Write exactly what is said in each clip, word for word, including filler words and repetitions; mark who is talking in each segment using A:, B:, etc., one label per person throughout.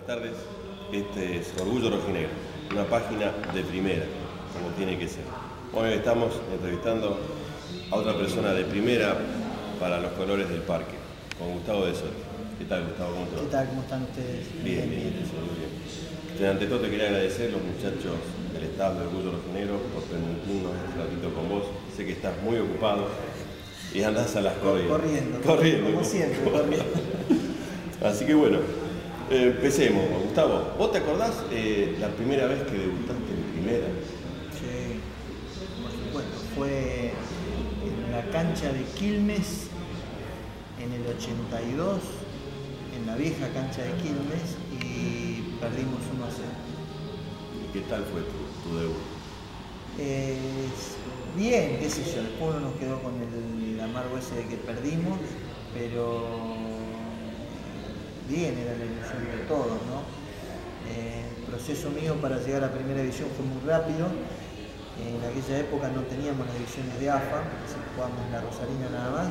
A: buenas tardes. Este es Orgullo Rojinegro, una página de primera, como tiene que ser. Hoy estamos entrevistando a otra persona de primera para los colores del parque, con Gustavo de Soto. ¿Qué tal, Gustavo? ¿Cómo te va?
B: ¿Qué tal? ¿Cómo están ustedes?
A: Bien, bien, bien, muy bien. Este, ante todo te quería agradecer los muchachos del staff de Orgullo Rojinegro por permitirnos este ratito con vos. Sé que estás muy ocupado y andás a las corriendo.
B: Corriendo,
A: corriendo,
B: como siempre, corriendo.
A: Así que bueno, eh, empecemos. Gustavo, ¿vos te acordás eh, la primera vez que debutaste en primera?
B: Sí, por supuesto. Fue en la cancha de Quilmes en el ochenta y dos, en la vieja cancha de Quilmes, y perdimos uno a cero.
A: ¿Y qué tal fue tu, tu debut?
B: Eh, bien, qué sé yo, después uno nos quedó con el amargo ese de que perdimos, pero bien, era la ilusión de todos, ¿no? Eh, el proceso mío para llegar a primera división fue muy rápido. En aquella época no teníamos las divisiones de A F A, así que jugábamos en la Rosarina nada más.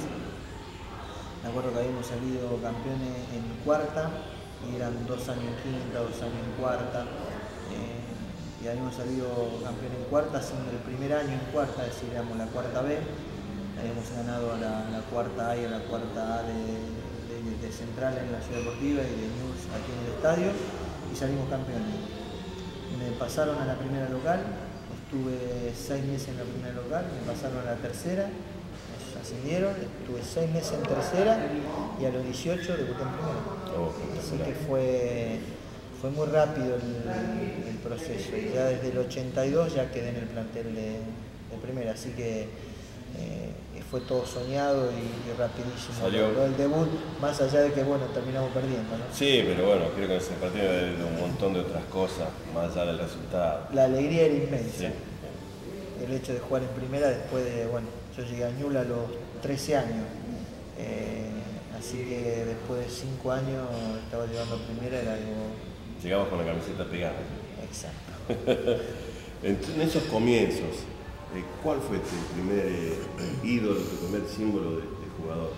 B: Me acuerdo que habíamos salido campeones en cuarta, y eran dos años en quinta, dos años en cuarta. Eh, y habíamos salido campeones en cuarta, siendo el primer año en cuarta, es decir, éramos la cuarta B. Habíamos ganado a la, a la cuarta A y a la cuarta A de, de, de Central en la Ciudad Deportiva y de News aquí en el estadio, y salimos campeones. Me pasaron a la primera local, estuve seis meses en la primera local, me pasaron a la tercera, nos ascendieron, estuve seis meses en tercera y a los dieciocho debuté en primera.
A: Oh,
B: Así que fue, fue muy rápido el, el proceso, y ya desde el ochenta y dos ya quedé en el plantel de, de primera, así que eh, fue todo soñado y, y rapidísimo.
A: Salió.
B: Lo del debut, más allá de que bueno, terminamos perdiendo, ¿no?
A: Sí, pero bueno, creo que se partió de, de un montón de otras cosas, más allá del resultado.
B: La alegría era inmensa.
A: Sí.
B: El hecho de jugar en primera después de, bueno, yo llegué a Ñuble a los trece años, eh, así que después de cinco años estaba llegando a primera, era algo...
A: Llegamos con la camiseta pegada.
B: Exacto.
A: En esos comienzos, eh, ¿cuál fue tu primer eh, ídolo, tu primer símbolo de, de jugador?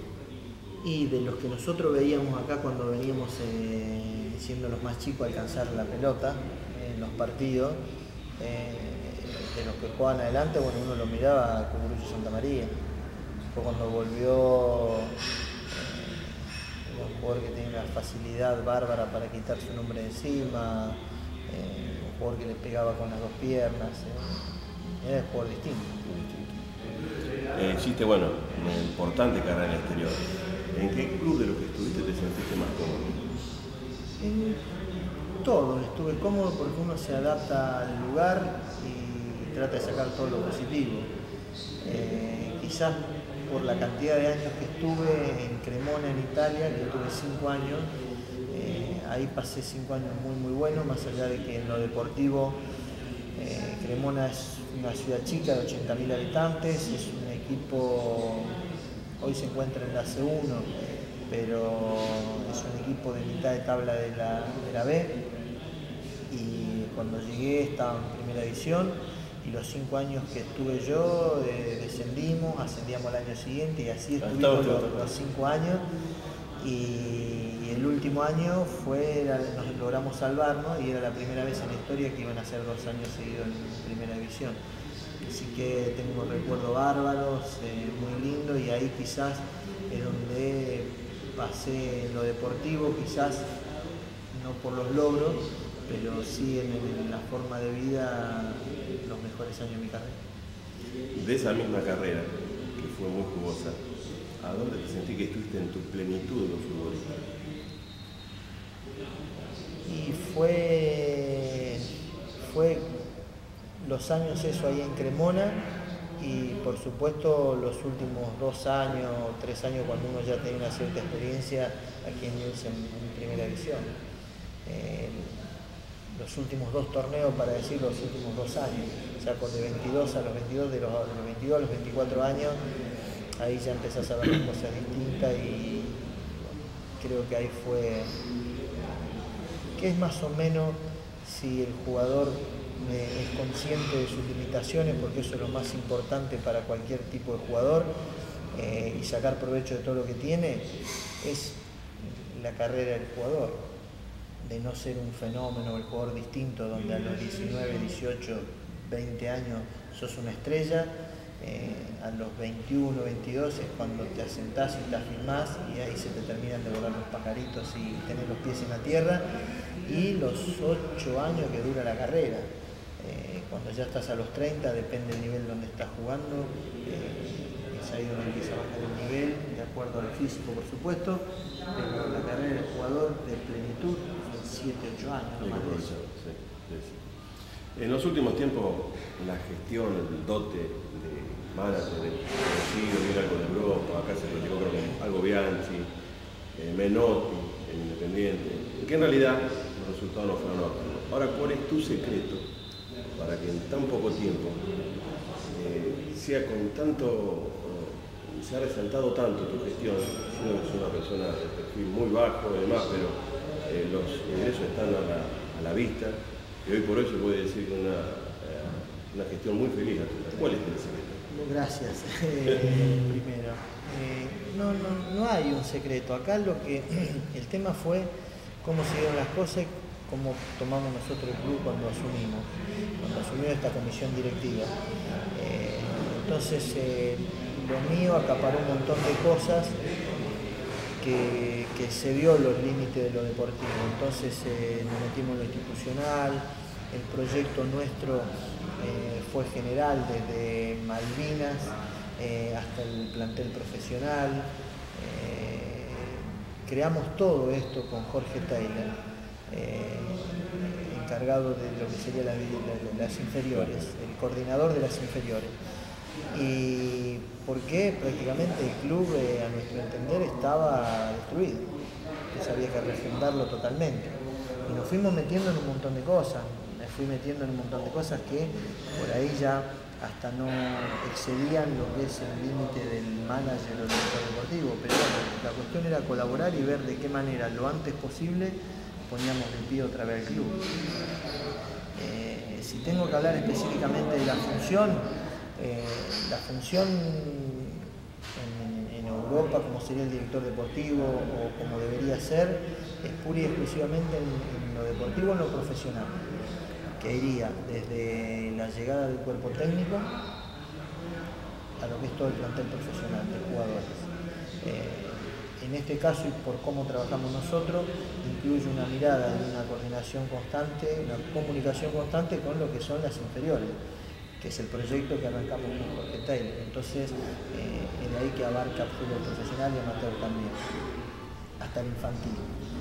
B: Y de los que nosotros veíamos acá cuando veníamos eh, siendo los más chicos a alcanzar la pelota en los partidos, eh, de los que jugaban adelante, bueno, uno lo miraba a Cucurucho Santa María. Fue cuando volvió eh, un jugador que tenía una facilidad bárbara para quitar su nombre de encima, eh, un jugador que le pegaba con las dos piernas, eh, era un jugador distinto.
A: Eh, hiciste, bueno, una importante carrera en el exterior. ¿En qué club de los que estuviste te sentiste más cómodo?
B: En todo, estuve cómodo porque uno se adapta al lugar y trata de sacar todo lo positivo. Eh, quizás por la cantidad de años que estuve en Cremona, en Italia, que tuve cinco años, eh, ahí pasé cinco años muy muy buenos, más allá de que en lo deportivo eh, Cremona es una ciudad chica de ochenta mil habitantes, es un equipo, hoy se encuentra en la C uno, pero es un equipo de mitad de tabla de la, de la B, y cuando llegué estaba en primera división, y los cinco años que estuve yo eh, descendimos, ascendíamos al año siguiente, y así estuvimos los, los cinco años, y, y el último año fue, era, nos logramos salvarnos, y era la primera vez en la historia que iban a ser dos años seguidos en primera división. Así que tengo un recuerdo bárbaros, eh, muy lindo, y ahí quizás es donde pasé en lo deportivo, quizás no por los logros, pero sí en, en la forma de vida, los mejores años de mi carrera.
A: De esa misma carrera, que fue muy jugosa, ¿a dónde te sentí que estuviste en tu plenitud en los futbolistas?
B: Y fue, fue los años eso ahí en Cremona, y por supuesto los últimos dos años, tres años, cuando uno ya tiene una cierta experiencia aquí en News en, en primera división. Eh, los últimos dos torneos, para decir los últimos dos años, o sea, con de veintidós a los veintidós, de los, de los veintidós a los veinticuatro años, ahí ya empezás a ver las cosas distintas, y bueno, creo que ahí fue, que es más o menos si el jugador es consciente de sus limitaciones, porque eso es lo más importante para cualquier tipo de jugador, eh, y sacar provecho de todo lo que tiene, es la carrera del jugador. de no ser un fenómeno, el jugador distinto, donde a los diecinueve, dieciocho, veinte años sos una estrella, eh, a los veintiuno, veintidós es cuando te asentás y te afirmás y ahí se te terminan de volar los pajaritos y tenés los pies en la tierra, y los ocho años que dura la carrera. Eh, cuando ya estás a los treinta, depende del nivel donde estás jugando, eh, es ahí donde empieza a bajar el nivel, de acuerdo al físico por supuesto, pero la carrera del jugador de plenitud son siete, ocho años, no más de eso.
A: Sí, sí, sí. En los últimos tiempos, la gestión, el dote de manager, de conocido, viene algo de Europa, acá se platicó creo que algo Bianchi, eh, Menotti, el Independiente, que en realidad los resultados no fueron óptimos. Ahora, ¿cuál es tu secreto para que en tan poco tiempo eh, sea con tanto, eh, se ha resaltado tanto tu gestión, siendo que es una persona de perfil muy bajo y demás, pero eh, los ingresos están a la, a la vista? Y hoy por hoy se puede decir que una, eh, una gestión muy feliz. ¿Cuál es el secreto?
B: Gracias, eh, primero. Eh, no, no, no hay un secreto. Acá lo que el tema fue cómo se dieron las cosas y cómo tomamos nosotros el club cuando asumimos, cuando asumió esta comisión directiva. Eh, entonces, eh, lo mío acaparó un montón de cosas Que, que se vio los límites de lo deportivo. Entonces eh, nos metimos en lo institucional, el proyecto nuestro eh, fue general desde Malvinas eh, hasta el plantel profesional. Eh, creamos todo esto con Jorge Taylor, eh, encargado de lo que sería la, la, las inferiores, el coordinador de las inferiores. Y porque prácticamente el club, eh, a nuestro entender, estaba destruido, entonces había que refundarlo totalmente, y nos fuimos metiendo en un montón de cosas, me fui metiendo en un montón de cosas que por ahí ya hasta no excedían lo que es el límite del manager o del director deportivo, pero bueno, la cuestión era colaborar y ver de qué manera lo antes posible poníamos el pie otra vez al club. Eh, si tengo que hablar específicamente de la función, Eh, la función en, en Europa, como sería el director deportivo o como debería ser, es pura y exclusivamente en, en lo deportivo, en lo profesional, que iría desde la llegada del cuerpo técnico a lo que es todo el plantel profesional de jugadores. Eh, en este caso, y por cómo trabajamos nosotros, incluye una mirada y una coordinación constante, una comunicación constante con lo que son las inferiores, que es el proyecto que arrancamos con Jorge Taylor. Entonces, eh, es de ahí que abarca fútbol profesional y amateur también, hasta el infantil.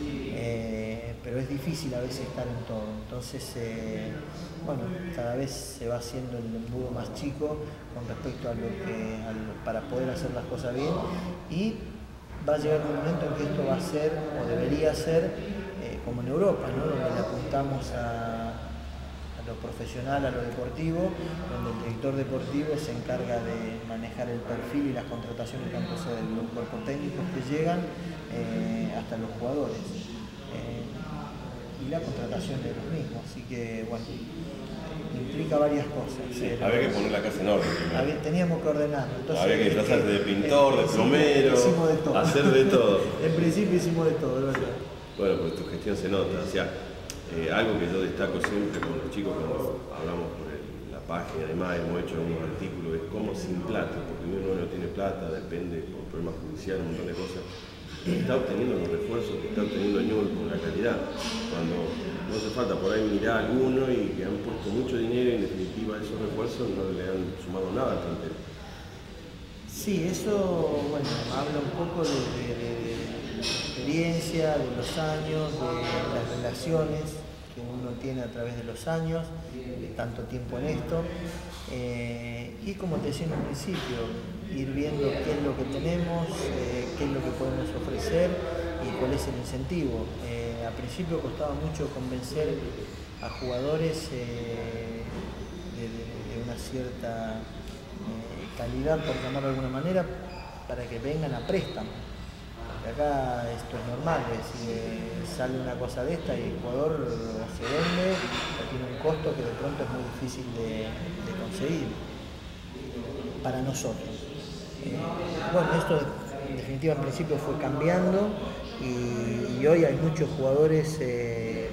B: Eh, pero es difícil a veces estar en todo. Entonces, eh, bueno, cada vez se va haciendo el embudo más chico con respecto a lo que, a lo, para poder hacer las cosas bien, y va a llegar un momento en que esto va a ser, o debería ser, eh, como en Europa, ¿no? Donde le apuntamos a lo profesional, a lo deportivo, donde el director deportivo se encarga de manejar el perfil y las contrataciones tanto sea de los cuerpos técnicos que llegan eh, hasta los jugadores eh, y la contratación de los mismos, así que bueno, implica varias cosas.
A: Sí, había que poner la casa en orden.
B: Había, teníamos que ordenarlo. Entonces,
A: había que disfrazarse de pintor, de plomero,
B: de todo.
A: hacer de todo.
B: En principio hicimos de todo, de verdad.
A: Bueno, pues tu gestión se nota, o sea, Eh, algo que yo destaco siempre con los chicos cuando hablamos por el, la página, además hemos hecho unos artículos, es como sin plata, porque uno no tiene plata, depende por problemas judiciales, un montón de cosas, está obteniendo los refuerzos que está obteniendo Newell's con la calidad, cuando no hace falta por ahí mirar alguno y que han puesto mucho dinero y en definitiva esos refuerzos no le han sumado nada al plantel.
B: Sí, eso, bueno, habla un poco de, de, de, de experiencia, de los años, de las relaciones que uno tiene a través de los años, de tanto tiempo en esto, eh, y como te decía en un principio, ir viendo qué es lo que tenemos, eh, qué es lo que podemos ofrecer y cuál es el incentivo. Eh, al principio costaba mucho convencer a jugadores eh, de, de, de una cierta eh, calidad, por llamarlo de alguna manera, para que vengan a préstamo. Porque acá esto es normal, es decir, eh, sale una cosa de esta y el jugador se vende o tiene un costo que de pronto es muy difícil de, de conseguir para nosotros. Eh, bueno, esto en definitiva en principio fue cambiando y, y hoy hay muchos jugadores eh,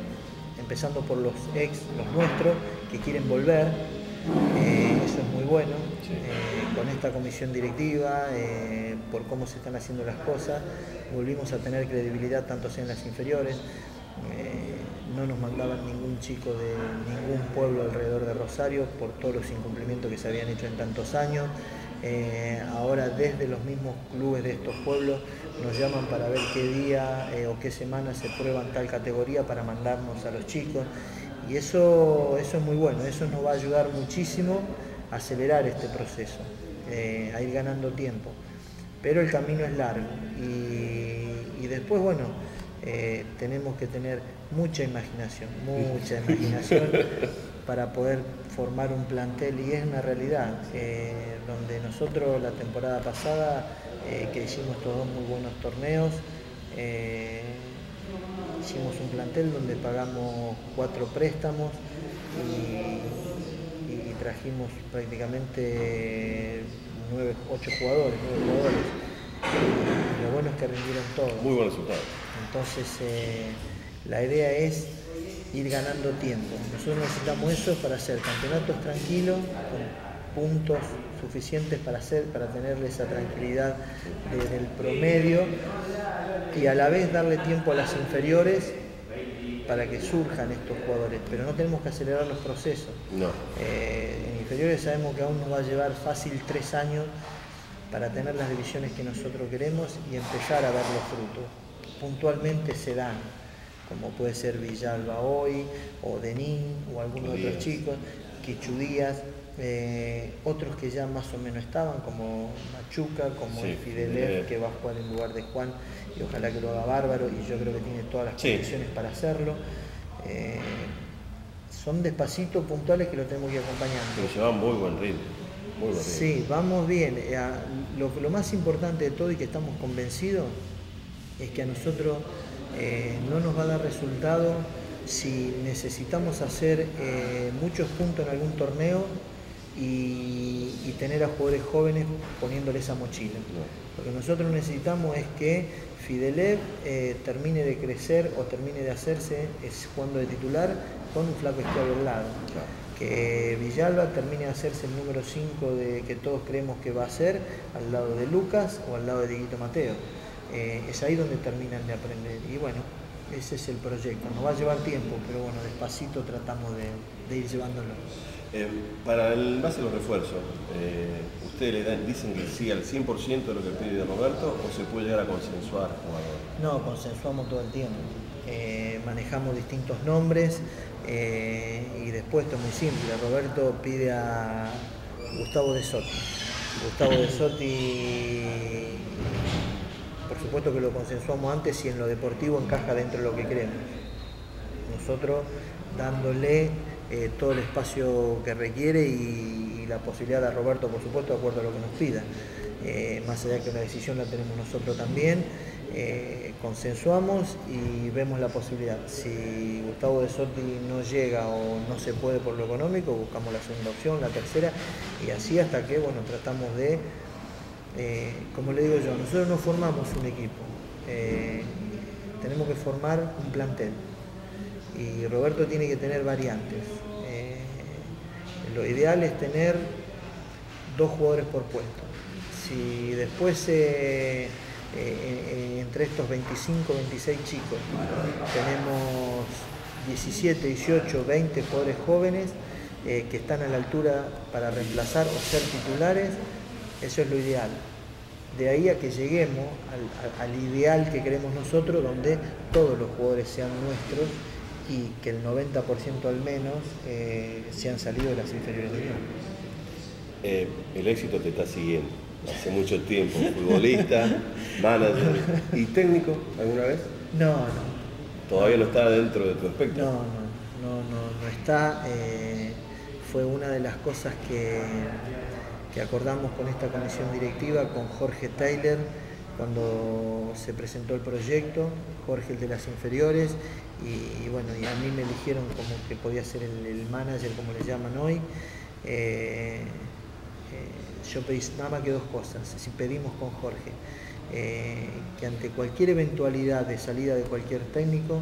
B: empezando por los ex, los nuestros, que quieren volver. Eh, eso es muy bueno.
A: Sí.
B: Eh, con esta comisión directiva, eh, por cómo se están haciendo las cosas, volvimos a tener credibilidad tanto sea en las inferiores. Eh, no nos mandaban ningún chico de ningún pueblo alrededor de Rosario por todos los incumplimientos que se habían hecho en tantos años. Eh, ahora desde los mismos clubes de estos pueblos nos llaman para ver qué día eh, o qué semana se prueban tal categoría para mandarnos a los chicos, y eso, eso es muy bueno, eso nos va a ayudar muchísimo a acelerar este proceso, eh, a ir ganando tiempo, pero el camino es largo y, y después, bueno, eh, tenemos que tener mucha imaginación, mucha imaginación para poder formar un plantel, y es una realidad, eh, donde nosotros la temporada pasada, eh, que hicimos estos dos muy buenos torneos, eh, hicimos un plantel donde pagamos cuatro préstamos y, y trajimos prácticamente nueve, ocho jugadores, nueve jugadores, y lo bueno es que rindieron todos.
A: Muy buen resultado.
B: Entonces, eh, la idea es ir ganando tiempo. Nosotros necesitamos eso para hacer campeonatos tranquilos, con puntos suficientes para hacer, para tenerle esa tranquilidad desde el promedio, y a la vez darle tiempo a las inferiores para que surjan estos jugadores, pero no tenemos que acelerar los procesos.
A: No.
B: Eh, en inferiores sabemos que aún nos va a llevar fácil tres años para tener las divisiones que nosotros queremos y empezar a ver los frutos. Puntualmente se dan, como puede ser Villalba hoy, o Denín, o algunos otros chicos, Quichu Díaz, eh, otros que ya más o menos estaban, como Machuca, como
A: sí,
B: el Fidelev, que va a jugar en lugar de Juan, y ojalá que lo haga bárbaro, y yo creo que tiene todas las
A: sí. condiciones
B: para hacerlo. Eh, son despacitos puntuales que lo tenemos que ir acompañando.
A: Pero llevan muy buen ritmo. Muy buen ritmo.
B: Sí, vamos bien. Eh, lo, lo más importante de todo, y que estamos convencidos, es que a nosotros eh, no nos va a dar resultado si necesitamos hacer eh, muchos puntos en algún torneo y, y tener a jugadores jóvenes poniéndole esa mochila. No. Lo que nosotros necesitamos es que Fidelev eh, termine de crecer o termine de hacerse es jugando de titular con un flaco Esclavo al lado. Claro. Que Villalba termine de hacerse el número cinco de, que todos creemos que va a ser, al lado de Lucas o al lado de Dieguito Mateo. Eh, es ahí donde terminan de aprender, y bueno, ese es el proyecto. Nos va a llevar tiempo, pero bueno, despacito tratamos de, de ir llevándolo.
A: Eh, para el base de los refuerzos, eh, ¿ustedes le dan, dicen que sí al cien por ciento de lo que pide Roberto, o se puede llegar a consensuar jugadores?
B: No, consensuamos todo el tiempo. Eh, manejamos distintos nombres, eh, y después esto es muy simple. Roberto pide a Gustavo De Sotti. Gustavo De Sotti, por supuesto que lo consensuamos antes, y en lo deportivo encaja dentro de lo que queremos. Nosotros dándole eh, todo el espacio que requiere y, y la posibilidad a Roberto, por supuesto, de acuerdo a lo que nos pida. Eh, más allá que la decisión la tenemos nosotros también, eh, consensuamos y vemos la posibilidad. Si Gustavo De Sotti no llega o no se puede por lo económico, buscamos la segunda opción, la tercera, y así hasta que, bueno, tratamos de... Eh, como le digo yo, nosotros no formamos un equipo, eh, tenemos que formar un plantel, y Roberto tiene que tener variantes. Eh, lo ideal es tener dos jugadores por puesto. Si después eh, eh, entre estos veinticinco, veintiséis chicos tenemos diecisiete, dieciocho, veinte jugadores jóvenes eh, que están a la altura para reemplazar o ser titulares, eso es lo ideal. De ahí a que lleguemos al, al ideal que queremos nosotros, donde todos los jugadores sean nuestros y que el noventa por ciento al menos eh, sean salidos de las inferiores de Unión.
A: Eh, el éxito te está siguiendo hace mucho tiempo, futbolista, manager y técnico, ¿alguna vez?
B: No, no.
A: ¿Todavía no está dentro de tu espectro?
B: No, no, no, no, no está. Eh, fue una de las cosas que... que acordamos con esta comisión directiva, con Jorge Taylor, cuando se presentó el proyecto, Jorge el de las inferiores, y, y bueno, y a mí me eligieron como que podía ser el, el manager, como le llaman hoy. Eh, eh, yo pedí nada más que dos cosas, si pedimos con Jorge, eh, que ante cualquier eventualidad de salida de cualquier técnico,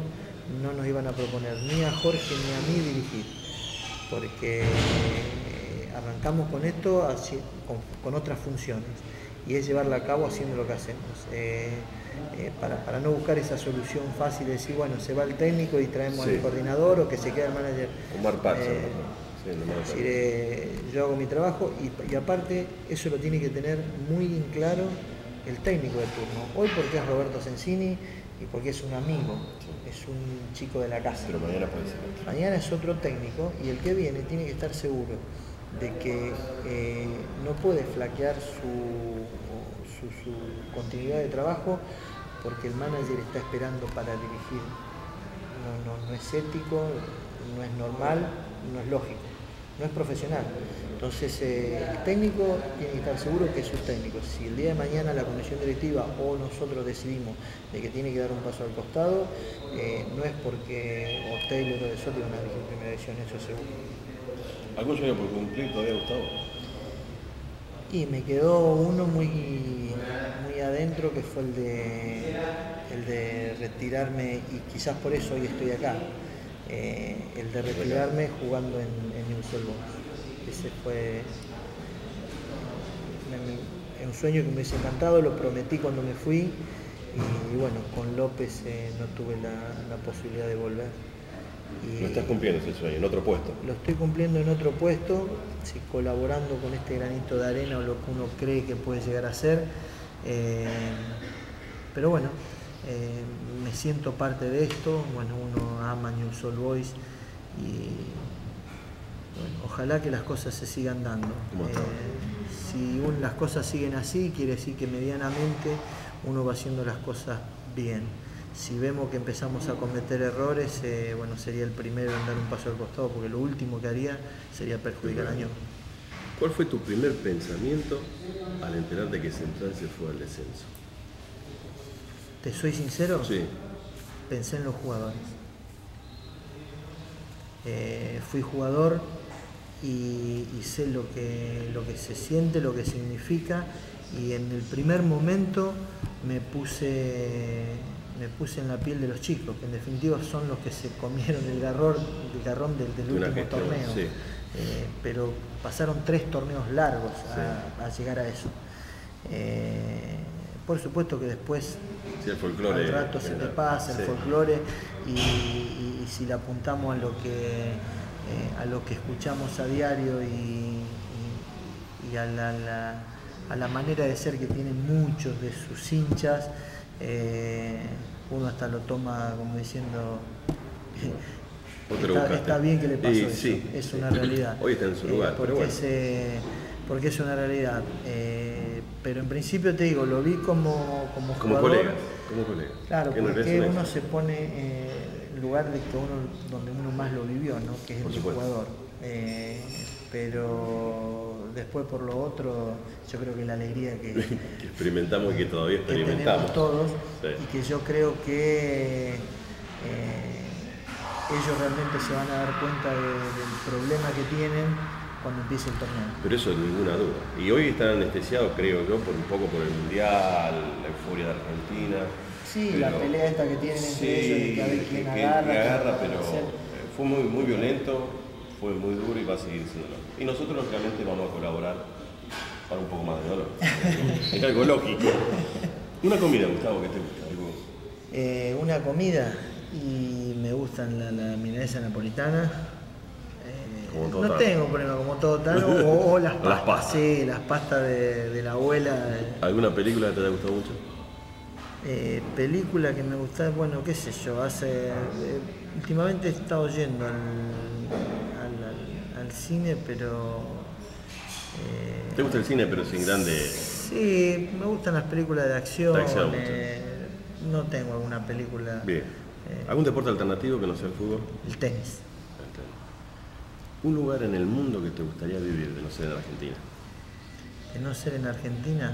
B: no nos iban a proponer ni a Jorge ni a mí dirigir, porque arrancamos con esto así, con, con otras funciones, y es llevarla a cabo haciendo lo que hacemos. Eh, eh, para, para no buscar esa solución fácil de decir, bueno, se va el técnico y traemos sí. al coordinador o que se quede el manager.
A: Omar Parza, eh,
B: sí, no es decir, eh, yo hago mi trabajo y, y aparte eso lo tiene que tener muy en claro el técnico de turno. Hoy porque es Roberto Sensini y porque es un amigo, sí. es un chico de la casa.
A: Pero mañana puede ser.
B: Mañana es otro técnico y el que viene tiene que estar seguro de que eh, no puede flaquear su, su, su continuidad de trabajo porque el manager está esperando para dirigir. No, no, no es ético, no es normal, no es lógico, no es profesional. Entonces eh, el técnico tiene que estar seguro que es su técnico. Si el día de mañana la comisión directiva o nosotros decidimos de que tiene que dar un paso al costado, eh, no es porque o Taylor o De Soto van a dirigir en primera división, eso es seguro.
A: ¿Algún sueño por cumplir todavía, Gustavo?
B: Y me quedó uno muy, muy adentro, que fue el de, el de retirarme, y quizás por eso hoy estoy acá, eh, el de retirarme jugando en, en Newell's Old Boys. Ese fue me, me, un sueño que me hubiese encantado, lo prometí cuando me fui, y, y bueno, con López eh, no tuve la, la posibilidad de volver.
A: Y lo estás cumpliendo ese sueño, en otro puesto.
B: Lo estoy cumpliendo en otro puesto, sí, colaborando con este granito de arena o lo que uno cree que puede llegar a ser. Eh, pero bueno, eh, me siento parte de esto. Bueno, uno ama Newell's Old Boys y bueno, ojalá que las cosas se sigan dando. Eh, si un, las cosas siguen así, quiere decir que medianamente uno va haciendo las cosas bien. Si vemos que empezamos a cometer errores, eh, bueno, sería el primero en dar un paso al costado, porque lo último que haría sería perjudicar a Ño.
A: ¿Cuál fue tu primer pensamiento al enterarte que Central se fue al descenso?
B: ¿Te soy sincero?
A: Sí.
B: Pensé en los jugadores. Eh, fui jugador y, y sé lo que, lo que se siente, lo que significa, y en el primer momento me puse... me puse en la piel de los chicos, que en definitiva son los que se comieron el garrón, el garrón del, del último gestión, torneo. Sí. Eh, pero pasaron tres torneos largos a, sí. a llegar a eso. Eh, por supuesto que después
A: sí, el folclore,
B: al rato se te pasa sí. el folclore y, y, y si le apuntamos a lo que eh, a lo que escuchamos a diario y, y, y a, la, la, a la manera de ser que tienen muchos de sus hinchas, Eh, uno hasta lo toma como diciendo está, está bien que le pasó
A: y,
B: eso,
A: sí.
B: es una realidad.
A: Hoy está en su lugar,
B: eh, porque,
A: pero bueno.
B: es, eh, porque es una realidad, eh, pero en principio te digo, lo vi como, como,
A: como
B: jugador.
A: Colega, como colega.
B: Claro, porque uno se pone eh, en lugar de que uno, donde uno más lo vivió, ¿no? Que es el jugador. Eh, pero después por lo otro, yo creo que la alegría que,
A: que experimentamos y que todavía experimentamos
B: que todos,
A: sí.
B: y que yo creo que eh, ellos realmente se van a dar cuenta de, del problema que tienen cuando empiece el torneo.
A: Pero eso ninguna duda. Y hoy están anestesiados, creo yo, por un poco por el Mundial, la euforia de Argentina.
B: Sí,
A: pero,
B: la pelea esta que tienen entre
A: sí,
B: ellos de que a ver quién
A: que,
B: agarra.
A: Que agarra pero fue muy, muy violento, fue muy duro y va a seguir siendo. Y nosotros lógicamente vamos a colaborar para un poco más de dolor. Es algo lógico. Una comida, Gustavo, que te gusta. ¿Algo?
B: Eh, una comida, y me gustan la, la milanesa napolitana. Eh, no tal. Tengo problema, como todo tal, o, o las pastas. Las pastas. Sí, las pastas de, de la abuela.
A: ¿Alguna película que te haya gustado mucho?
B: Eh, película que me gusta, bueno, qué sé yo, hace eh, últimamente he estado yendo al, al, al, al cine, pero
A: eh, ¿te gusta el cine pero sin grande?
B: Sí, me gustan las películas de acción,
A: de acción
B: eh, no tengo alguna película.
A: Bien. Eh, ¿algún deporte alternativo que no sea el fútbol?
B: El tenis.
A: El tenis. ¿Un lugar en el mundo que te gustaría vivir, de no ser en Argentina?
B: De no ser en Argentina.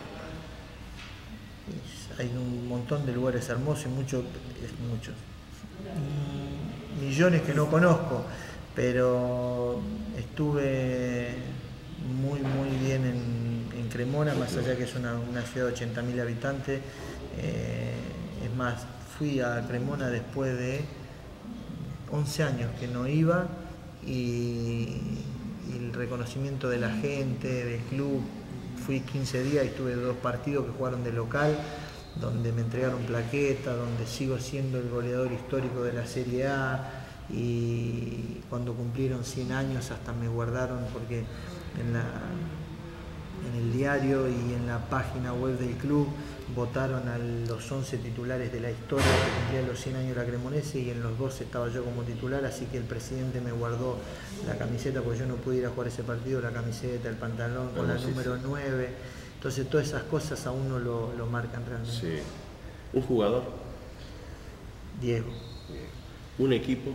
B: Hay un montón de lugares hermosos y muchos, muchos, millones que no conozco, pero estuve muy muy bien en, en Cremona, más allá que es una, una ciudad de ochenta mil habitantes, eh, es más, fui a Cremona después de once años que no iba y, y el reconocimiento de la gente, del club. Fui quince días y tuve dos partidos que jugaron de local, donde me entregaron plaqueta, donde sigo siendo el goleador histórico de la Serie A, y cuando cumplieron cien años hasta me guardaron, porque en, la, en el diario y en la página web del club votaron a los once titulares de la historia que cumplían los cien años de la Cremonese, y en los doce estaba yo como titular, así que el presidente me guardó la camiseta, porque yo no pude ir a jugar ese partido, la camiseta, el pantalón con la número nueve. Entonces todas esas cosas a uno lo, lo marcan realmente.
A: Sí. ¿Un jugador?
B: Diego.
A: ¿Un equipo?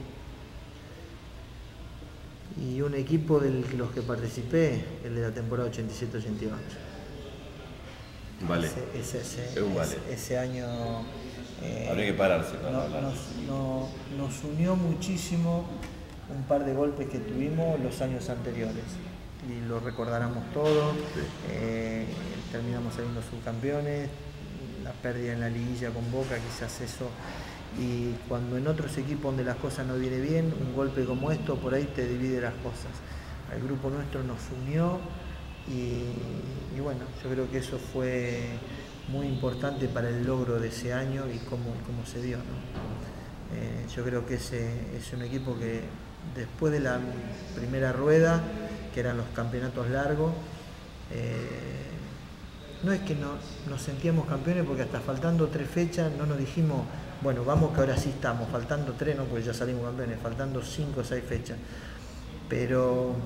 B: Y un equipo de los que participé, el de la temporada ochenta y siete ochenta y ocho.
A: Vale.
B: Ese, ese, ese,
A: es un vale.
B: Ese, ese año...
A: Eh, Habría que pararse para
B: no,
A: hablar.
B: Nos, no, nos unió muchísimo un par de golpes que tuvimos los años anteriores. Y lo recordaremos todos. Sí. Eh, terminamos saliendo subcampeones, la pérdida en la liguilla con Boca, quizás eso. Y cuando en otros equipos donde las cosas no vienen bien, un golpe como esto por ahí te divide las cosas. El grupo nuestro nos unió y, y bueno, yo creo que eso fue muy importante para el logro de ese año y cómo, cómo se dio, ¿no? Eh, yo creo que ese es un equipo que después de la primera rueda, que eran los campeonatos largos, eh, no es que no, nos sentíamos campeones, porque hasta faltando tres fechas no nos dijimos, bueno, vamos que ahora sí estamos, faltando tres, no, pues ya salimos campeones, faltando cinco o seis fechas. Pero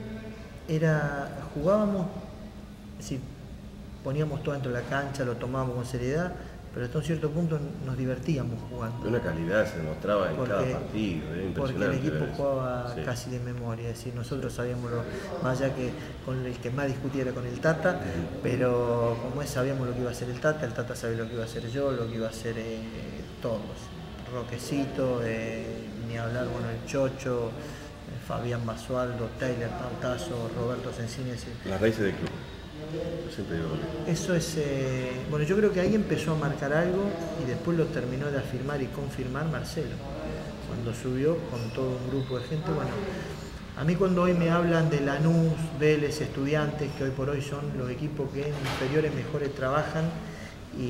B: era, jugábamos, es decir, poníamos todo dentro de la cancha, lo tomábamos con seriedad, pero hasta un cierto punto nos divertíamos jugando.
A: Una calidad se mostraba en porque, cada partido, era impresionante.
B: Porque el equipo jugaba
A: sí.
B: casi de memoria, es decir, nosotros sabíamos, lo, más allá que con el que más discutía era con el Tata, uh-huh. pero como es, sabíamos lo que iba a hacer el Tata, el Tata sabía lo que iba a hacer yo, lo que iba a hacer eh, todos. Roquecito, eh, ni hablar, bueno, el Chocho, eh, Fabián Basualdo, Taylor Pautazo, Roberto Sensines.
A: Las raíces del club. Siempre digo.
B: Eso es, eh, bueno, yo creo que ahí empezó a marcar algo y después lo terminó de afirmar y confirmar Marcelo, cuando subió con todo un grupo de gente. Bueno, a mí cuando hoy me hablan de Lanús, Vélez, Estudiantes, que hoy por hoy son los equipos que en inferiores mejores trabajan y,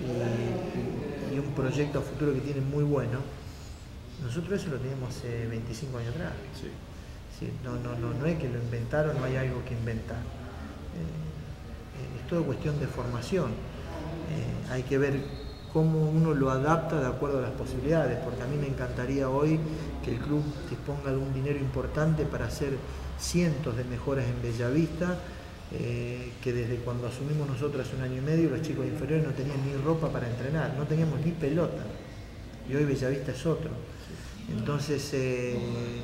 B: y, y un proyecto a futuro que tienen muy bueno, nosotros eso lo teníamos hace veinticinco años atrás.
A: Sí.
B: Sí, no, no, no, no es que lo inventaron, no hay algo que inventar. Eh, Es todo cuestión de formación. Eh, hay que ver cómo uno lo adapta de acuerdo a las posibilidades, porque a mí me encantaría hoy que el club disponga de un dinero importante para hacer cientos de mejoras en Bellavista, eh, que desde cuando asumimos nosotros hace un año y medio los chicos inferiores no tenían ni ropa para entrenar, no teníamos ni pelota, y hoy Bellavista es otro. Entonces, eh,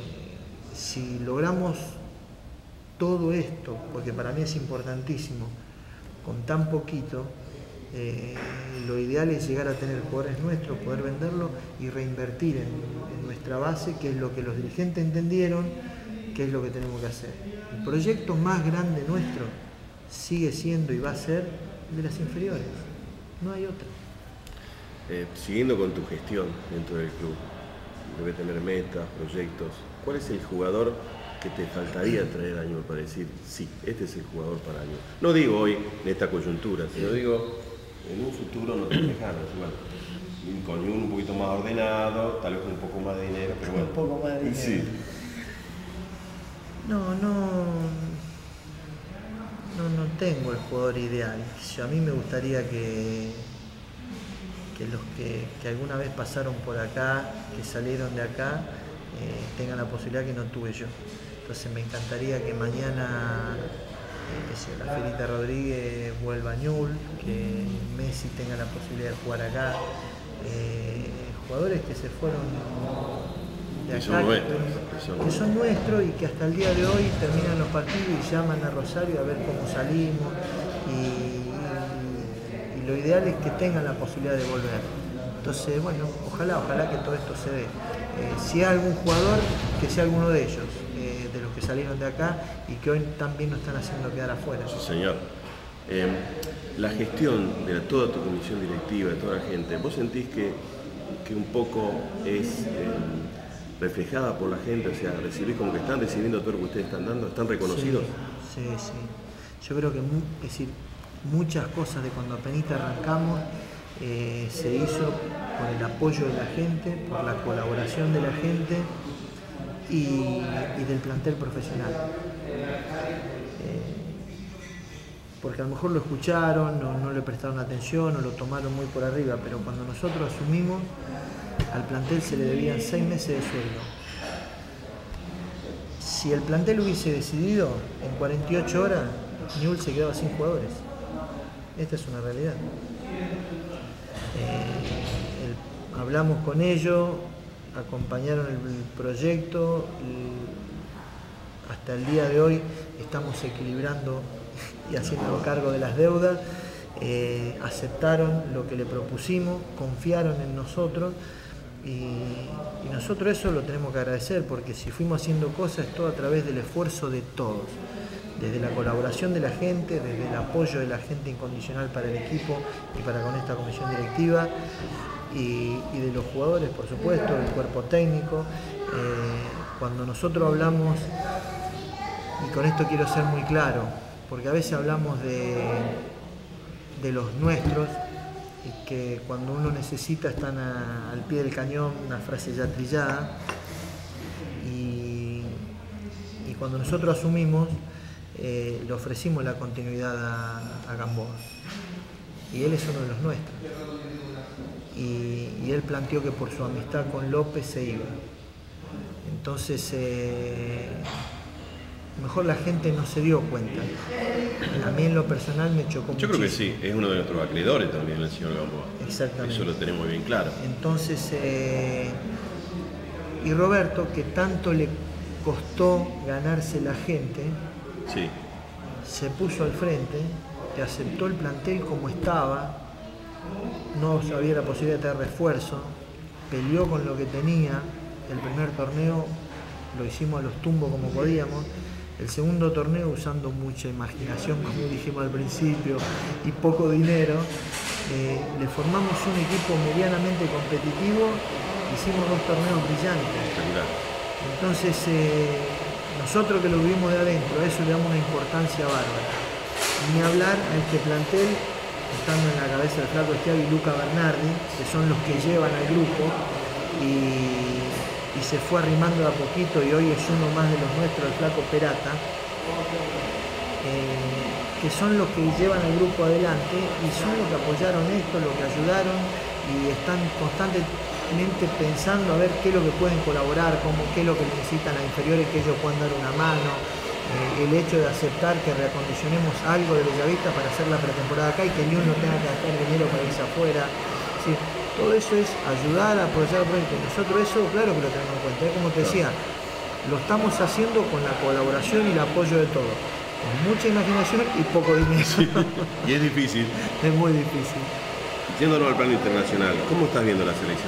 B: si logramos todo esto, porque para mí es importantísimo, con tan poquito, eh, lo ideal es llegar a tener jugadores nuestros, poder venderlos y reinvertir en, en nuestra base, que es lo que los dirigentes entendieron, que es lo que tenemos que hacer. El proyecto más grande nuestro sigue siendo y va a ser el de las inferiores, no hay otra.
A: Eh, siguiendo con tu gestión dentro del club, debe tener metas, proyectos. ¿Cuál es el jugador que te faltaría traer año para decir, sí, este es el jugador para año? No digo hoy en esta coyuntura, sino digo en un futuro no tan lejano, bueno, con un poquito más ordenado, tal vez con un poco más de dinero, pero bueno.
B: Un poco más de dinero.
A: Sí.
B: No, no, no, no tengo el jugador ideal. Yo, a mí me gustaría que, que los que, que alguna vez pasaron por acá, que salieron de acá, eh, tengan la posibilidad que no tuve yo. Entonces me encantaría que mañana eh, que sea, la Ferita Rodríguez vuelva a Ñul, que Messi tenga la posibilidad de jugar acá. Eh, jugadores que se fueron de acá,
A: que son, nuestros,
B: que, son, que son nuestros y que hasta el día de hoy terminan los partidos y llaman a Rosario a ver cómo salimos. Y, y, y lo ideal es que tengan la posibilidad de volver. Entonces, bueno, ojalá, ojalá que todo esto se dé. Eh, si hay algún jugador, que sea alguno de ellos, eh, de los que salieron de acá y que hoy también nos están haciendo quedar afuera.
A: Sí, señor. Eh, la gestión de toda tu comisión directiva, de toda la gente, ¿vos sentís que que un poco es eh, reflejada por la gente? O sea, recibir como que están recibiendo todo lo que ustedes están dando, ¿están reconocidos?
B: Sí, sí, sí. Yo creo que es decir, muchas cosas de cuando apenas arrancamos eh, se hizo por el apoyo de la gente, por la colaboración de la gente y, y del plantel profesional. Eh, porque a lo mejor lo escucharon, no, no le prestaron atención o lo tomaron muy por arriba, pero cuando nosotros asumimos, al plantel se le debían seis meses de sueldo. Si el plantel hubiese decidido en cuarenta y ocho horas, Newell's se quedaba sin jugadores. Esta es una realidad. Eh, el, hablamos con ellos, acompañaron el, el proyecto, y hasta el día de hoy estamos equilibrando y haciendo cargo de las deudas. Eh, aceptaron lo que le propusimos, confiaron en nosotros y, y nosotros eso lo tenemos que agradecer, porque si fuimos haciendo cosas es todo a través del esfuerzo de todos, desde la colaboración de la gente, desde el apoyo de la gente incondicional para el equipo y para con esta comisión directiva y, y de los jugadores, por supuesto, del cuerpo técnico. Eh, cuando nosotros hablamos, y con esto quiero ser muy claro, porque a veces hablamos de, de los nuestros y que cuando uno necesita están a, al pie del cañón, una frase ya trillada, y, y cuando nosotros asumimos eh, le ofrecimos la continuidad a, a Gamboa y él es uno de los nuestros y, y él planteó que por su amistad con López se iba. Entonces eh, mejor la gente no se dio cuenta. A mí en lo personal me chocó mucho.
A: Yo creo que sí, es uno de nuestros acreedores también el señor Gamboa.
B: Exactamente.
A: Eso lo tenemos bien claro.
B: Entonces, eh, y Roberto, que tanto le costó ganarse la gente,
A: sí,
B: se puso al frente, te aceptó el plantel como estaba, no había la posibilidad de tener refuerzo, peleó con lo que tenía. El primer torneo lo hicimos a los tumbos como podíamos. El segundo torneo, usando mucha imaginación, como dijimos al principio, y poco dinero, eh, le formamos un equipo medianamente competitivo, hicimos dos torneos brillantes. Entonces, eh, nosotros que lo vivimos de adentro, a eso le damos una importancia bárbara. Ni hablar a este plantel, estando en la cabeza del Flaco Estiago y Luca Bernardi, que son los que llevan al grupo, y y se fue arrimando de a poquito y hoy es uno más de los nuestros, el Flaco Perata, eh, que son los que llevan al grupo adelante y son los que apoyaron esto, los que ayudaron y están constantemente pensando a ver qué es lo que pueden colaborar, cómo, qué es lo que necesitan a inferiores, que ellos puedan dar una mano. Eh, el hecho de aceptar que reacondicionemos algo de Bellavista para hacer la pretemporada acá y que Newell's no tenga que gastar dinero para irse afuera. ¿Sí? Todo eso es ayudar a apoyar el proyecto. Nosotros eso, claro que lo tenemos en cuenta. ¿eh? Como te decía, lo estamos haciendo con la colaboración y el apoyo de todos. Con mucha imaginación y poco dinero.
A: Sí, y es difícil.
B: Es muy difícil.
A: Yéndolo al plano internacional, ¿cómo estás viendo la selección?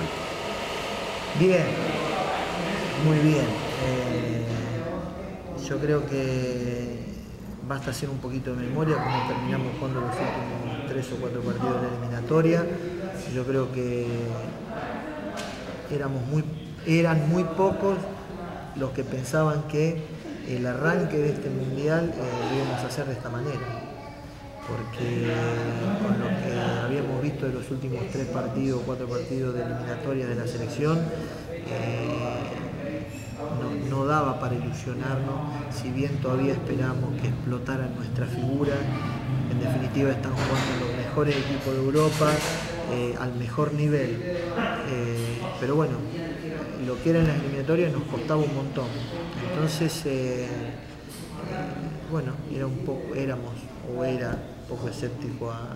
A: Bien,
B: muy bien. Eh, yo creo que basta hacer un poquito de memoria, como terminamos jugando los últimos tres o cuatro partidos de la eliminatoria. Yo creo que éramos muy, eran muy pocos los que pensaban que el arranque de este mundial eh, lo íbamos a hacer de esta manera. Porque con lo que habíamos visto de los últimos tres partidos, cuatro partidos de eliminatoria de la selección, eh, no, no daba para ilusionarnos, si bien todavía esperamos que explotaran nuestras figuras. En definitiva están jugando los mejores equipos de Europa, eh, al mejor nivel, eh, pero bueno, lo que era en las eliminatorias nos costaba un montón. Entonces, eh, eh, bueno, era un poco, éramos o era un poco escéptico a,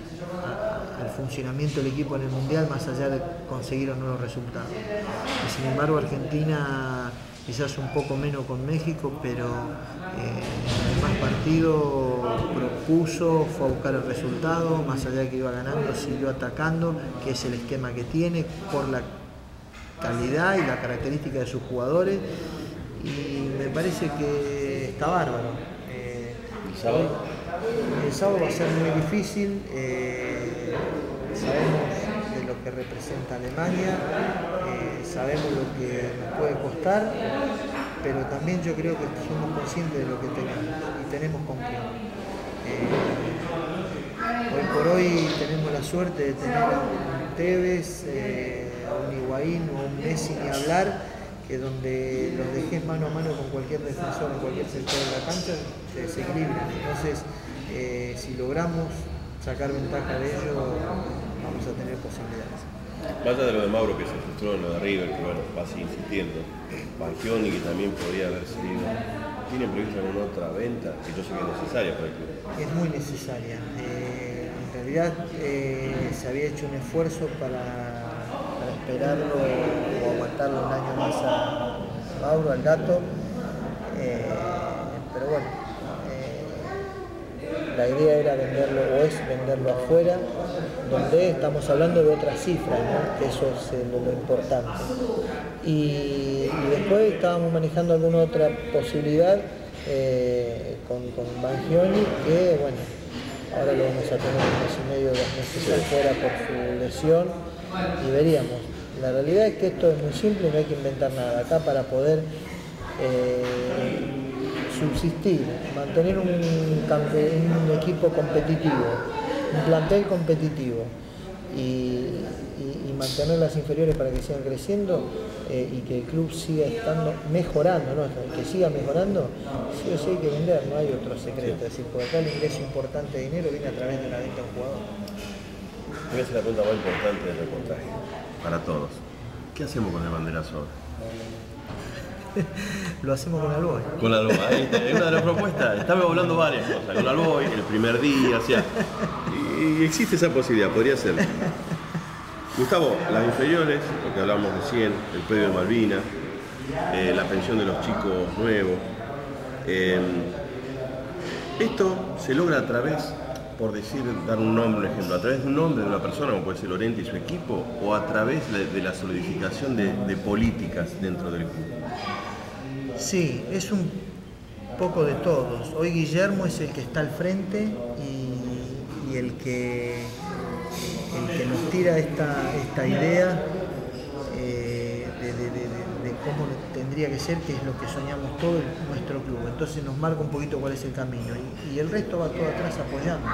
B: a, al funcionamiento del equipo en el Mundial, más allá de conseguir o no los resultados. Y sin embargo, Argentina quizás un poco menos con México, pero eh, en el más partido propuso, fue a buscar el resultado, más allá de que iba ganando, siguió atacando, que es el esquema que tiene, por la calidad y la característica de sus jugadores, y me parece que está bárbaro. Eh,
A: ¿El sábado?
B: El sábado va a ser muy difícil, eh, sabemos de lo lo que representa Alemania, eh, sabemos lo que nos puede costar, pero también yo creo que somos conscientes de lo que tenemos y tenemos con quién. Eh, hoy por hoy tenemos la suerte de tener a un Tevez, eh, a un Higuaín o a un Messi ni hablar, que donde los dejes mano a mano con cualquier defensor en cualquier sector de la cancha se desequilibran. Entonces, eh, si logramos sacar ventaja de ello, vamos a tener posibilidades.
A: Más allá de lo de Mauro, que se frustró en lo de River, que bueno, va así insistiendo, Banchioni, que también podría haber sido, ¿tienen previsto alguna otra venta? Que yo sé que es necesaria para el club.
B: Es muy necesaria. Eh, en realidad eh, se había hecho un esfuerzo para, para esperarlo o aguantarlo un año más a Mauro, al Gato, eh, pero bueno, eh, la idea era venderlo, o es venderlo afuera, donde estamos hablando de otras cifras, ¿no? Que eso es lo, lo importante. Y, y después estábamos manejando alguna otra posibilidad eh, con, con Banchioni, que bueno, ahora lo vamos a tener un mes y medio, dos meses afuera por su lesión y veríamos. La realidad es que esto es muy simple, no hay que inventar nada. Acá para poder eh, subsistir, mantener un, un equipo competitivo, un plantel competitivo y, y, y mantener las inferiores para que sigan creciendo eh, y que el club siga estando mejorando, ¿no? Que siga mejorando, sí o sí hay que vender, no hay otro secreto. Es decir, por acá el ingreso importante de dinero viene a través de la venta de un jugador.
A: Voy a hacer la pregunta más importante del reportaje, para todos. ¿Qué hacemos con el banderazo ahora?
B: Lo hacemos con Alboy.
A: Con Alboy, ahí es una de las propuestas. Estamos hablando varias cosas. Con Alboy, el primer día, o sea, y existe esa posibilidad, podría ser. Gustavo, las inferiores, lo que hablamos recién, el predio de Malvinas, eh, la pensión de los chicos nuevos, eh, esto se logra a través, por decir, dar un nombre, un ejemplo, a través de un nombre de una persona, como puede ser Lorente y su equipo, o a través de, de la solidificación de, de políticas dentro del club.
B: Sí, es un poco de todos. Hoy Guillermo es el que está al frente y, y el, que, el que nos tira esta, esta idea eh, de, de, de, de cómo tendría que ser, que es lo que soñamos todo en nuestro club. Entonces nos marca un poquito cuál es el camino y, y el resto va todo atrás apoyando.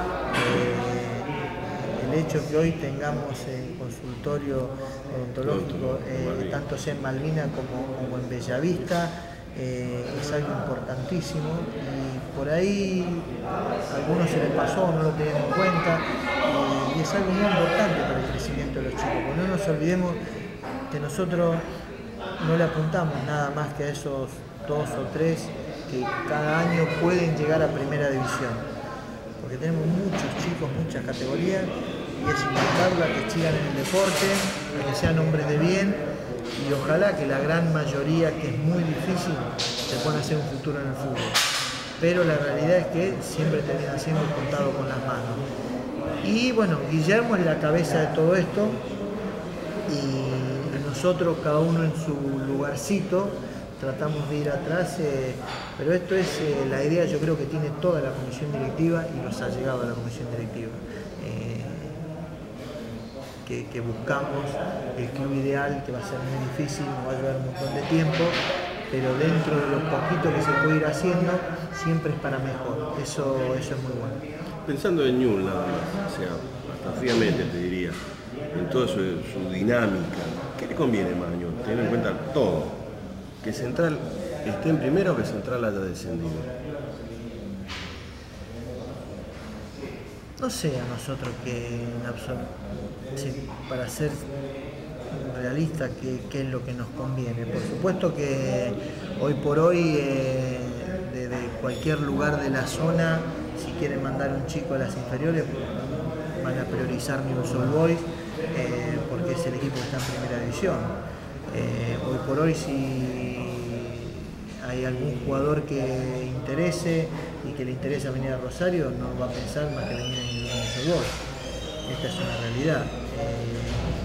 B: Eh, el hecho que hoy tengamos el consultorio odontológico, eh, tanto sea en Malvinas como, como en Bellavista, eh, es algo importantísimo y por ahí a algunos se les pasó, no lo tenían en cuenta eh, y es algo muy importante para el crecimiento de los chicos, porque no nos olvidemos que nosotros no le apuntamos nada más que a esos dos o tres que cada año pueden llegar a primera división, porque tenemos muchos chicos, muchas categorías y es invitarla a que sigan en el deporte, a que sean hombres de bien y ojalá que la gran mayoría, que es muy difícil, se puedan hacer un futuro en el fútbol. Pero la realidad es que siempre termina siendo contado con las manos. Y bueno, Guillermo es la cabeza de todo esto y nosotros cada uno en su lugarcito tratamos de ir atrás, eh, pero esto es eh, la idea, yo creo que tiene toda la comisión directiva y los ha llegado a la comisión directiva. Eh, Que, que buscamos el club ideal, que va a ser muy difícil, nos va a llevar un montón de tiempo, pero dentro de lo poquito que se puede ir haciendo, siempre es para mejor. Eso, eso es muy bueno.
A: Pensando en Newell's nada más, o sea, hasta fríamente te diría, en toda su, su dinámica, ¿qué le conviene más a Newell's? Teniendo en cuenta todo, que Central esté en primero o que Central haya descendido.
B: No sé a nosotros que en absoluto, sí, para ser realista, qué, qué es lo que nos conviene. Por supuesto que hoy por hoy, eh, desde cualquier lugar de la zona, si quieren mandar un chico a las inferiores, van a priorizar Newell's Old Boys, eh, porque es el equipo que está en primera división. Eh, hoy por hoy, si hay algún jugador que interese y que le interesa venir a Rosario, no va a pensar más que venir en Newell's Old Boys. Esta es una realidad. Eh,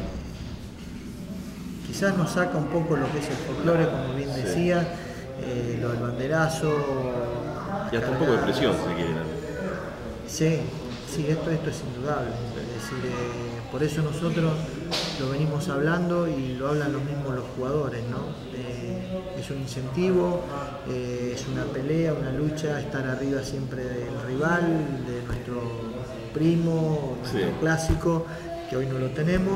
B: quizás nos saca un poco lo que es el folclore, como bien decía, eh, lo del banderazo.
A: Y hasta un poco de presión, si quieren.
B: Sí, sí, esto, esto es indudable. Es decir, eh, por eso nosotros lo venimos hablando y lo hablan los mismos los jugadores, ¿no? Eh, es un incentivo, eh, es una pelea, una lucha, estar arriba siempre del rival, de nuestro primo, nuestro sí. clásico, que hoy no lo tenemos,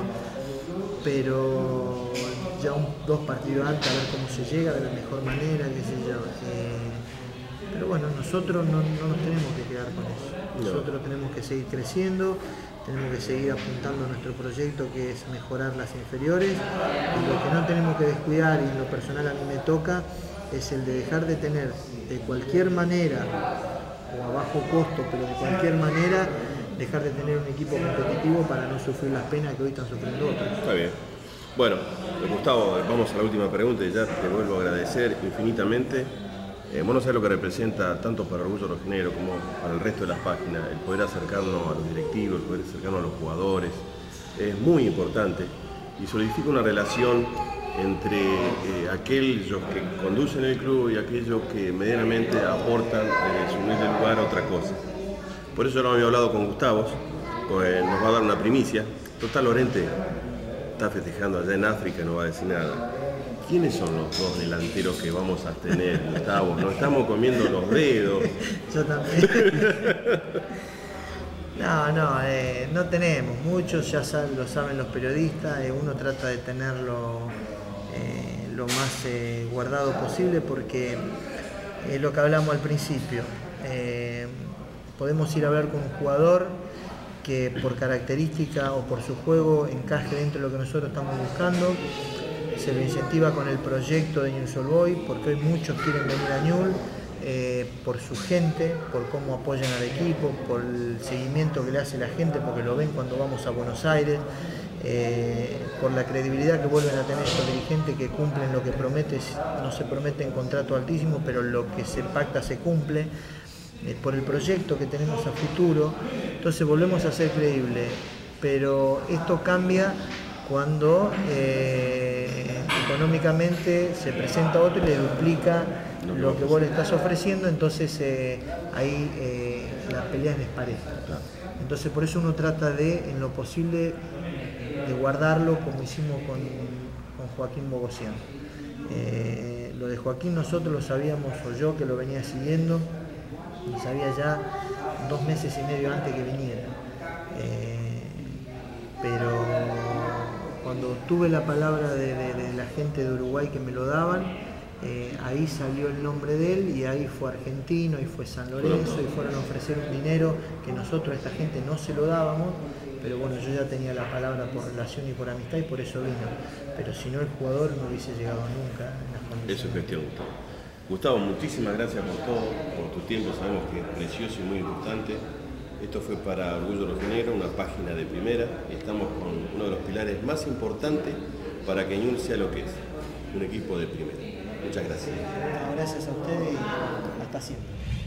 B: pero ya un, dos partidos antes a ver cómo se llega de la mejor manera, qué sé yo. Eh, pero bueno, nosotros no, no nos tenemos que quedar con eso. Nosotros no. tenemos que seguir creciendo, tenemos que seguir apuntando a nuestro proyecto, que es mejorar las inferiores. Y lo que no tenemos que descuidar, y en lo personal a mí me toca, es el de dejar de tener de cualquier manera, o a bajo costo, pero de cualquier manera, dejar de tener un equipo competitivo para no sufrir las penas que hoy están sufriendo otros.
A: Está bien. Bueno, Gustavo, vamos a la última pregunta y ya te vuelvo a agradecer infinitamente. Eh, vos no sabés lo que representa tanto para Orgullo Rojinegro como para el resto de las páginas, el poder acercarnos a los directivos, el poder acercarnos a los jugadores. Es muy importante y solidifica una relación entre eh, aquellos que conducen el club y aquellos que medianamente aportan desde su humilde lugar a otra cosa. Por eso no había hablado con Gustavo, pues nos va a dar una primicia. Total, Lorente está festejando allá en África, no va a decir nada. ¿Quiénes son los dos delanteros que vamos a tener, Gustavo? Nos estamos comiendo los dedos.
B: Yo también. No, no, eh, no tenemos. Muchos ya saben, lo saben los periodistas. Eh, uno trata de tenerlo eh, lo más eh, guardado posible porque es eh, lo que hablamos al principio. Eh, podemos ir a hablar con un jugador que por característica o por su juego encaje dentro de lo que nosotros estamos buscando. Se lo incentiva con el proyecto de Newell's Old Boys, porque hoy muchos quieren venir a Newell's eh, por su gente, por cómo apoyan al equipo, por el seguimiento que le hace la gente, porque lo ven cuando vamos a Buenos Aires, eh, por la credibilidad que vuelven a tener estos dirigentes que cumplen lo que prometen, no se promete en contrato altísimo, pero lo que se pacta se cumple, eh, por el proyecto que tenemos a futuro. Entonces volvemos a ser creíbles, pero esto cambia cuando eh, económicamente se presenta otro y le duplica lo que vos le estás ofreciendo, entonces eh, ahí eh, la pelea es despareja. Entonces por eso uno trata de, en lo posible, de guardarlo como hicimos con, con Joaquín Bogosian. Eh, lo de Joaquín nosotros lo sabíamos, o yo que lo venía siguiendo, lo sabía ya dos meses y medio antes que viniera. Eh, pero cuando tuve la palabra de, de, de la gente de Uruguay que me lo daban, eh, ahí salió el nombre de él y ahí fue Argentino y fue San Lorenzo y fueron a ofrecer un dinero que nosotros a esta gente no se lo dábamos, pero bueno, yo ya tenía la palabra por relación y por amistad y por eso vino, pero si no el jugador no hubiese llegado nunca en las condiciones.
A: Eso es cuestión, Gustavo. Gustavo, muchísimas gracias por todo, por tu tiempo, sabemos que es precioso y muy importante. Esto fue para Orgullo Rojinegro, una página de primera, y estamos con uno de los pilares más importantes para que Newell's sea lo que es, un equipo de primera. Muchas gracias.
B: Gracias a ustedes y hasta siempre.